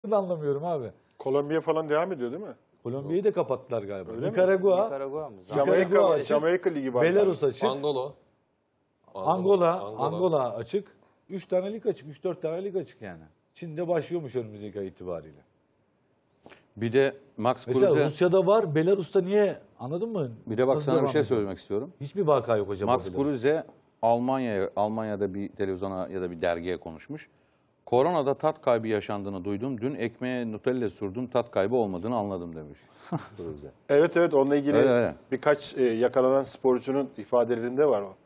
anlamıyorum abi. Kolombiya falan devam ediyor değil mi? Kolombiya'yı da kapattılar galiba. Öyle mi? Nikaragua mı? Jamaika Ligi var. Belarus açık. Angola. Angola açık. 3 tane lig açık. 3-4 tane lig açık yani. Çin'de başlıyormuş önümüzdeki ay itibariyle. Bir de Max Mesela Kruse. Rusya'da var. Belarus'ta niye? Anladın mı? Bir de bak Nasıl sana bir devam şey ediyor? söylemek istiyorum. Hiçbir vaka yok hocam. Max Kruse Almanya'da bir televizyona ya da bir dergiye konuşmuş. Koronada tat kaybı yaşandığını duydum. Dün ekmeğe Nutella sürdüm, tat kaybı olmadığını anladım demiş. Kruse. Evet onunla ilgili öyle. birkaç yakalanan sporcunun ifadelerinde var o.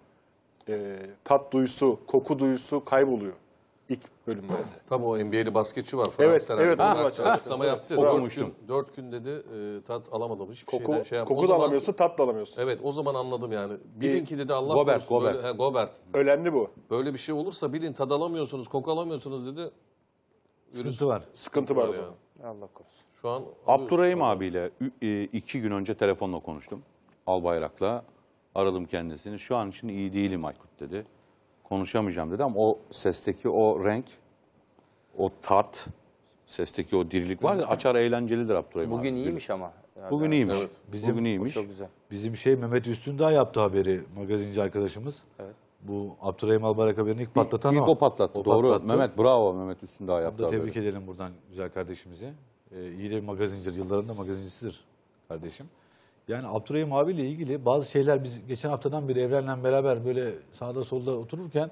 Tat duyusu, koku duyusu kayboluyor ilk bölümlerde. Tabii o NBA'li basketçi var. Evet, evet, Fransız onun maçı. açıklama yaptı. Okumuştum. 4 gün dedi tat alamadım. Hiçbir Koku, şeyden şey yapmadım. koku da alamıyorsun, tat da alamıyorsun. Evet o zaman anladım yani. Bilin ki dedi Allah Gobert, korusun. Gobert. Gobert. Önemli bu. Böyle bir şey olursa bilin tad alamıyorsunuz, koku alamıyorsunuz dedi. Sıkıntı var. Sıkıntı var o ya. zaman. Allah korusun. Şu an Abdurrahim alıyoruz. abiyle 2 gün önce telefonla konuştum. Albayrak'la aradım kendisini. Şu an için iyi değilim Aykut dedi. Konuşamayacağım dedi ama o sesteki o renk, o tat, sesteki o dirilik var ya açar eğlencelidir Abdurrahim abi. Bugün iyiymiş ama. Yani Bugün iyiymiş. Evet. Bugün iyiymiş. Çok güzel. Bizim Mehmet Üstündağ yaptı haberi, magazinci arkadaşımız. Evet. Bu Abdurrahim Albayrak haberini ilk patlatan İlk o patlattı. O Doğru. patlattı. Mehmet bravo. Mehmet Üstündağ Onu yaptı da haberi. tebrik edelim buradan güzel kardeşimizi. İyi de bir magazincidir. Yıllarında magazincisidir kardeşim. Yani Abdurrahim abiyle ilgili bazı şeyler biz geçen haftadan beri Evren'le beraber böyle sağda solda otururken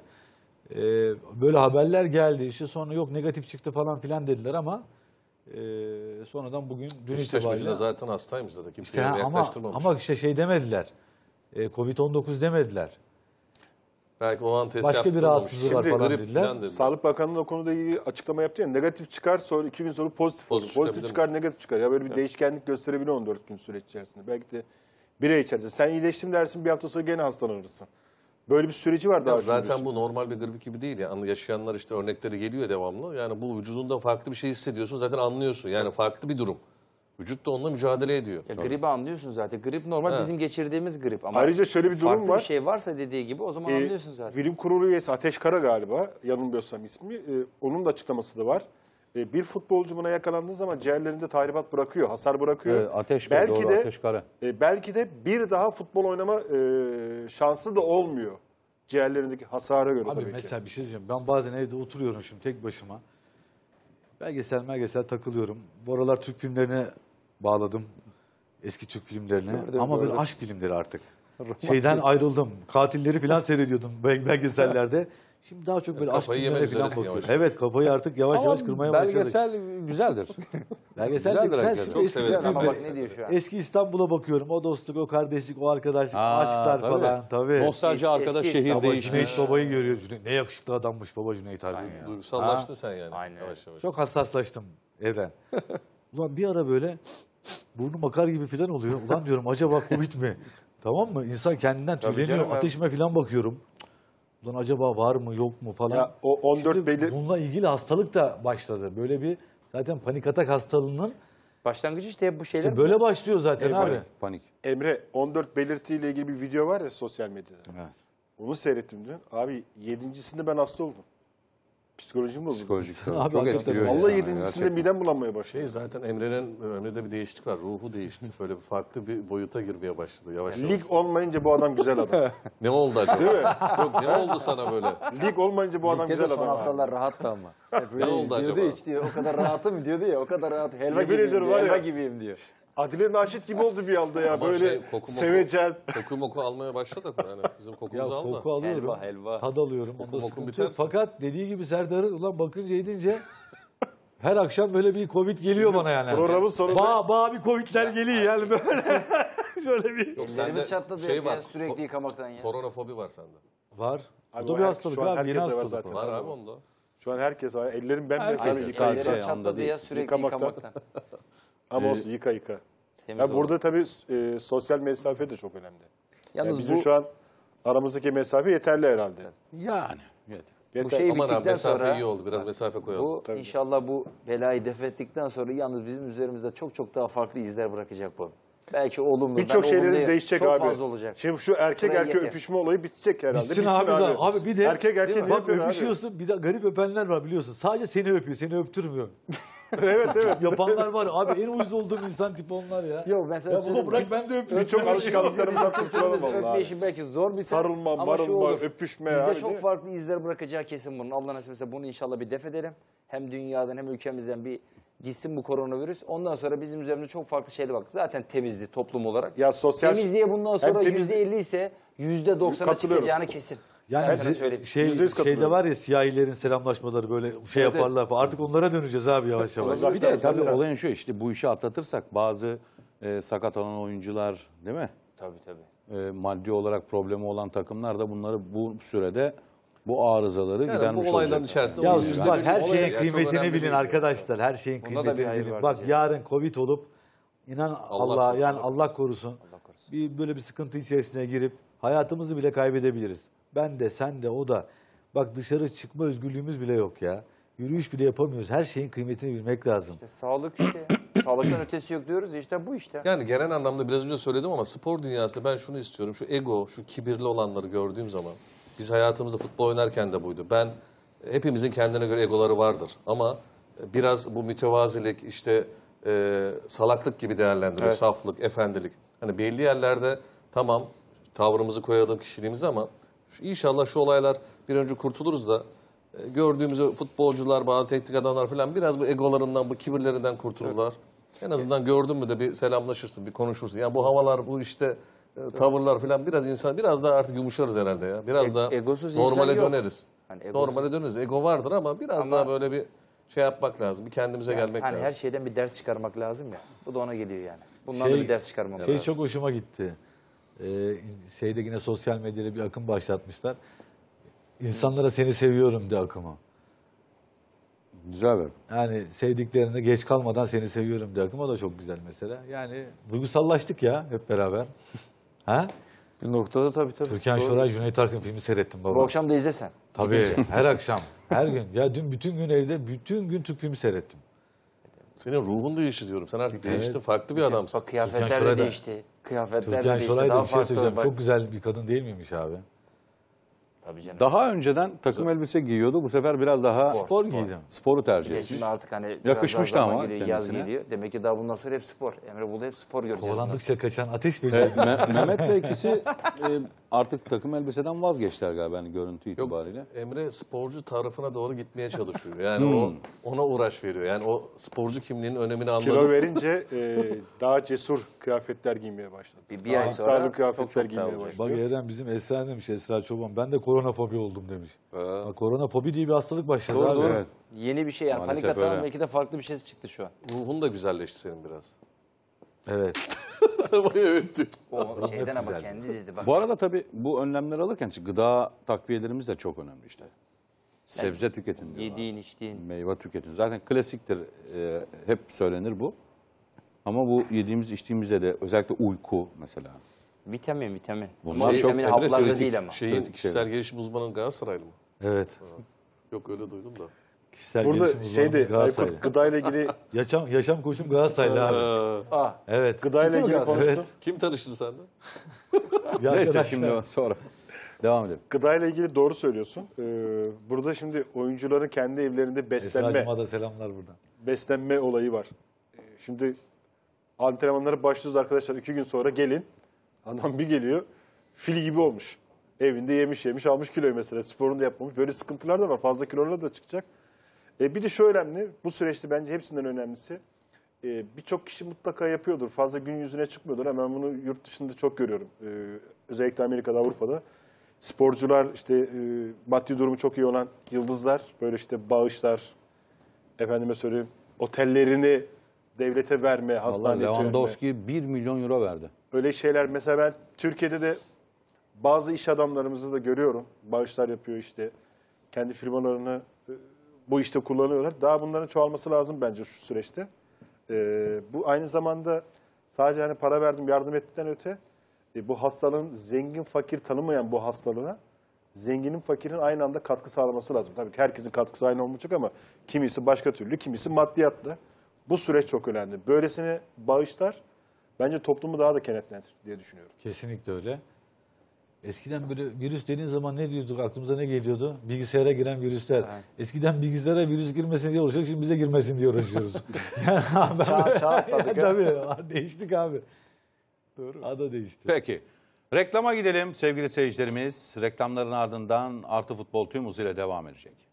böyle haberler geldi. İşte sonra yok negatif çıktı falan filan dediler ama sonradan bugün dün Beşiktaş itibariyle maçında zaten hastaymış zaten. Kimse işte, yaklaştırmamış. ama işte şey demediler. Covid-19 demediler. Belki o an test Başka bir yaptırmamış. rahatsızlığı var Şimdi falan grip dediler. falan dediler. Sağlık Bakanlığı o konuda ilgili açıklama yaptı ya. Negatif çıkar, sonra 2 gün sonra pozitif olur. Pozitif Pozitif çıkabilir çıkar, negatif çıkar. Ya böyle bir değişkenlik gösterebiliyor 14 gün süreç içerisinde. Belki de bir ay içerisinde. Sen iyileştim dersin, bir hafta sonra gene hastalanırsın. Böyle bir süreci var daha. Ya zaten bu normal bir grip gibi değil. Yani yaşayanlar işte örnekleri geliyor devamlı. Yani bu vücudunda farklı bir şey hissediyorsun zaten anlıyorsun. Yani farklı bir durum. Vücut da onunla mücadele ediyor. Ya gribi anlıyorsun zaten. Grip normal bizim geçirdiğimiz grip. Ama Ayrıca şöyle bir durum farklı var. bir şey varsa dediği gibi o zaman anlıyorsun zaten. Bilim Kurulu üyesi Ateş Kara galiba, yanılmıyorsam ismi. Onun da açıklaması da var. Bir futbolcu buna yakalandığı zaman ciğerlerinde tahribat bırakıyor, hasar bırakıyor. Evet, Ateş Bey, belki doğru, de, Ateş Kara. belki de bir daha futbol oynama şansı da olmuyor. Ciğerlerindeki hasara göre Abi tabii mesela ki. bir şey diyeceğim. Ben bazen evde oturuyorum şimdi tek başıma. Belgesel takılıyorum. Bu aralar Türk filmlerine bağladım. Eski Türk filmlerine. Ama böyle aşk filmleri artık. Şeyden ayrıldım. Katilleri falan seyrediyordum belgesellerde. Şimdi daha çok böyle aşk Kafayı filmlerine yemek falan üzeresin bakıyorum. yavaş. Evet kafayı artık yavaş yavaş kırmaya başladık. Belgesel güzeldir. Belgesel de güzeldir güzel. hakikaten. Şimdi Çok eski severim. Türk Ama filmleri. bak ne diyor şu an. Eski İstanbul'a bakıyorum. O dostluk, o kardeşlik, o arkadaşlık, aşklar tabii. falan. Tabii. Nostalji Eski arkadaş şehir İstanbul. değişmiş. Cüneyt Baba'yı görüyor. Ne yakışıklı adammış baba Cüneyt Arkın ya. Duygusallaştın sen yani. Aynen. Yavaş yavaş. Çok hassaslaştım Evren. Ulan bir ara böyle burnum akar gibi falan oluyor. Ulan diyorum acaba Covid mi? Tamam mı? İnsan kendinden tüyleniyor. canım ya. Ateşime falan bakıyorum. Ulan acaba var mı yok mu falan. Ya o 14 Şimdi belli bununla ilgili hastalık da başladı. Böyle bir zaten panik atak hastalığının Başlangıcı işte hep bu şeyler. işte böyle başlıyor zaten Evet, abi. Panik. Emre 14 belirtiyle ilgili bir video var ya sosyal medyada. Evet. Onu seyrettim dün. Abi 7.sinde ben hasta oldum. Psikolojim bozuldu. Psikolojik. Abi Çok hakikaten etkiliyor. Vallahi insanı 7.sinde gerçekten. midem bulanmaya başladı. Şey zaten Emre'de bir değişiklik var. Ruhu değişti. Böyle farklı bir boyuta girmeye başladı yavaş yavaş. Lig olmayınca bu adam güzel adam. Ne oldu acaba? Değil mi? Yok ne oldu sana böyle? Lig olmayınca bu adam Ligde de güzel son adam. haftalar rahattı ama. Hep öyle Ne oldu diyordu acaba? hiç diyor. O kadar rahatım diyor ya. O kadar rahat. Helva Yemin gibiyim ederim diyor. var ya. Helva gibiyim diyor. Adile Naşit gibi oldu bir anda ya. Ama Böyle şey, koku moku- sevecen. Koku almaya başladık. Yani bizim Ya kokumuzu al da. koku alıyorum. Helva. Tad alıyorum. Koku Onda moku sıkıntı yok. biterse. Fakat dediği gibi Serdar'ın ulan bakınca edince her akşam böyle bir Covid geliyor bana yani. Programın sonunda Bağ bir Covid'ler geliyor yani böyle. Şöyle bir. Yok Ellerimiz çatladı şey ya, var. sürekli yıkamaktan ya. Koronafobi var sende. Var. Abi Bu da o bir her- hastalık şu an abi. Yeni herkese var hastalık. zaten. Var Tamam. abi onda. şu an herkes var. Ellerim bembeyaz. Herkes. Abi yıka yıka. Ellerim şey anda çatladı değil. ya sürekli Yıkamaktan. yıkamaktan. Ama olsun yıka yıka. Temiz Ya oldu. burada tabii sosyal mesafe de çok önemli. Yani Yalnız bizim bu, şu an aramızdaki mesafe yeterli herhalde. Yani. Evet. Yeter. şey Aman abi bittikten mesafe sonra iyi oldu. Biraz mesafe koyalım. bu inşallah bu belayı def ettikten sonra yalnız bizim üzerimizde çok çok daha farklı izler bırakacak bu. Belki olumlu. Birçok ben şeylerimiz olumlu- değişecek çok abi. fazla olacak. Şimdi şu erkek Şuraya erkek yeter. öpüşme olayı bitecek herhalde. Bitsin abi. Abi bir de erkek erkeğe ne bak yapıyorsun abi? öpüşüyorsun bir de garip öpenler var biliyorsun. Sadece seni öpüyor, seni öptürmüyor. Evet. Yapanlar var. Abi en uyuz olduğum insan tipi onlar ya. Yok ben sana Ya baba söyleyeyim. bırak ben de öpeyim. Birçok alışkanlıklarımızdan kurtulalım Öpme vallahi. işi belki zor biter Sarılma, ama şu marılma, olur. öpüşme Bizde abi çok değil mi? farklı izler bırakacağı kesin bunun. Allah nasip etse bunu inşallah bir def edelim. Hem dünyadan hem ülkemizden bir gitsin bu koronavirüs. Ondan sonra bizim üzerimizde çok farklı şeyler bak. Zaten temizdi toplum olarak. Ya sosyal- Temizliğe bundan sonra Hem temiz- %50 ise %90'a Katılıyorum. çıkacağını kesin. Yani Ben sana söyleyeyim. %100 şeyde katılıyorum. var ya siyahilerin selamlaşmaları böyle şey Evet. yaparlar falan. Artık onlara döneceğiz abi yavaş yavaş. Tabii, Bir de tabii tabii. olayın şu işte bu işi atlatırsak bazı sakat olan oyuncular değil mi? Tabii. Maddi olarak problemi olan takımlar da bunları bu sürede bu arızaları Yani gidermiş bu olayların olacak. içerisinde Ya o siz yüzden bak bir her olay şeyin yani çok kıymetini önemli bilin değil. arkadaşlar. Her şeyin Bunda da bir kıymetini hayır bilin. var Bak diyeceğiz. yarın Covid olup inan Allah korusun. yani Allah korusun. Bir böyle bir sıkıntı içerisine girip hayatımızı bile kaybedebiliriz. Ben de sen de o da. Bak dışarı çıkma özgürlüğümüz bile yok ya. Yürüyüş bile yapamıyoruz. Her şeyin kıymetini bilmek lazım. Sağlık işte. Sağlıktan ötesi yok diyoruz ya, işte bu işte. Yani genel anlamda biraz önce söyledim ama spor dünyasında ben şunu istiyorum. Şu ego, şu kibirli olanları gördüğüm zaman biz hayatımızda futbol oynarken de buydu. Hepimizin kendine göre egoları vardır ama biraz bu mütevazilik işte salaklık gibi değerlendiriyor. Evet. Saflık, efendilik. Hani belli yerlerde tamam tavrımızı koyalım kişiliğimizi ama inşallah şu olaylar bir önce kurtuluruz da gördüğümüz o futbolcular, bazı teknik adamlar falan biraz bu egolarından, bu kibirlerinden kurtulurlar. En azından gördün mü de bir selamlaşırsın, bir konuşursun. Ya bu havalar, bu işte tavırlar falan biraz insan biraz daha artık yumuşarız herhalde ya. Biraz daha egosuz insan normale yok. döneriz. Hani egosuz- Normale döneriz. Ego vardır ama biraz daha böyle bir şey yapmak lazım. Bir kendimize gelmek Hani lazım. her şeyden bir ders çıkarmak lazım ya. Bu da ona geliyor yani. Bundan da bir ders çıkarmamız Şey lazım. çok hoşuma gitti. Şeyde yine sosyal medyada bir akım başlatmışlar. İnsanlara seni seviyorum de akımı. Güzel bir. Yani sevdiklerine geç kalmadan seni seviyorum de akım. O da çok güzel mesela. Yani duygusallaştık ya hep beraber. Ha? Bir noktada tabii. Türkan Doğru. Şoray, Cüneyt Arkın filmi seyrettim baba. Bu akşam da izlesen. Tabii her akşam, her gün. Ya dün bütün gün evde, bütün gün Türk filmi seyrettim. Senin ruhun değişti diyorum. Sen artık Evet. değiştin, farklı bir adamsın. Bak kıyafetler Türkan de Şoray da- değişti. Kıyafetler de Türkan değişti. Şoray Daha da bir şey farklı. söyleyeceğim. Bak- Çok güzel bir kadın değil miymiş abi? Tabii canım. Daha önceden takım elbise giyiyordu. Bu sefer biraz daha Spor giydim. sporu tercih Bir de etmiş. şimdi artık hani biraz Yakışmış daha da zaman ama geliyor, yaz kendisine. geliyor. Demek ki daha bundan sonra hep spor. Emre Bolu hep spor göreceğiz. bundan Kovalandıkça kaçan ateş böceği. Evet, Mehmet'le ikisi artık takım elbiseden vazgeçtiler galiba yani görüntü Yok, itibariyle. Emre sporcu tarafına doğru gitmeye çalışıyor. Yani ona uğraş veriyor. Yani o sporcu kimliğinin önemini anladı. Kilo verince daha cesur kıyafetler giymeye başladı. Bir ay Daha sonra iddialı kıyafetler çok daha giymeye olacak. başladı. Bak Eren bizim Esra demiş, Esra Çoban. Ben de koronafobi oldum demiş. Bak, koronafobi diye bir hastalık başladı Doğru abi. doğru. Evet. Yeni bir şey yani. Maalesef Panik atağı öyle. belki de farklı bir şey çıktı şu an. Ruhun da güzelleşti senin biraz. Evet. Evet. O şeyden ama güzeldi. kendi dedi. Bak. Bu arada tabii bu önlemleri alırken gıda takviyelerimiz de çok önemli işte. Sebze tüketin diyorlar. Yediğin, içtiğin. Meyve tüketin. Zaten klasiktir. Hep söylenir bu. Ama bu yediğimiz içtiğimizde de özellikle uyku mesela. Vitamin. Bunlar Ama çok- vitamin Emre haplarda söyledik. değil ama. Şeyin Kritik kişisel şeyler. gelişim uzmanı Galatasaraylı mı? Evet. Yok öyle duydum da. Kişisel Burada gelişim uzmanımız şeyde Galatasaraylı. Aykut gıdayla ilgili Yaşam koçum Galatasaraylı abi. Ah, Evet. gıdayla ilgili Evet. konuştu. Kim tanıştı sende? Bir Neyse arkadaşlar- şimdi sonra. Devam edelim. Gıdayla ilgili doğru söylüyorsun. Burada şimdi oyuncuların kendi evlerinde Esra'cığıma da selamlar buradan. beslenme olayı var. Şimdi antrenmanlara başlıyoruz arkadaşlar. 2 gün sonra gelin. Adam bir geliyor. Fil gibi olmuş. Evinde yemiş almış kiloyu mesela. Sporunu da yapmamış. Böyle sıkıntılar da var. Fazla kilolarla da çıkacak. Bir de şu önemli. Bu süreçte bence hepsinden önemlisi. Birçok kişi mutlaka yapıyordur. Fazla gün yüzüne çıkmıyordur. Ama ben bunu yurt dışında çok görüyorum. Özellikle Amerika'da, Avrupa'da. Sporcular işte maddi durumu çok iyi olan yıldızlar. Böyle işte bağışlar. Efendime söyleyeyim. Otellerini devlete verme, Vallahi hastaneye verme. Lewandowski 1 milyon euro verdi. Öyle şeyler mesela ben Türkiye'de de bazı iş adamlarımızı da görüyorum. Bağışlar yapıyor işte. Kendi firmalarını bu işte kullanıyorlar. Daha bunların çoğalması lazım bence şu süreçte. Bu aynı zamanda sadece hani para verdim yardım ettikten öte bu hastalığın zengin fakir tanımayan bu hastalığına zenginin fakirin aynı anda katkı sağlaması lazım. Tabii ki herkesin katkısı aynı olmayacak ama kimisi başka türlü, kimisi maddiyatla. Bu süreç çok önemli. Böylesine bağışlar bence toplumu daha da kenetlenir diye düşünüyorum. Kesinlikle öyle. Eskiden böyle virüs dediğin zaman ne diyorduk? Aklımıza ne geliyordu? Bilgisayara giren virüsler. Evet. Eskiden bilgisayara virüs girmesin diye uğraşıyorduk. Şimdi bize girmesin diye uğraşıyoruz. Yani abi, Çağ atladık. tabii. Değiştik abi. Doğru. Ada değişti. Peki. Reklama gidelim sevgili seyircilerimiz. Reklamların ardından Artı Futbol tüm hızıyla devam edecek.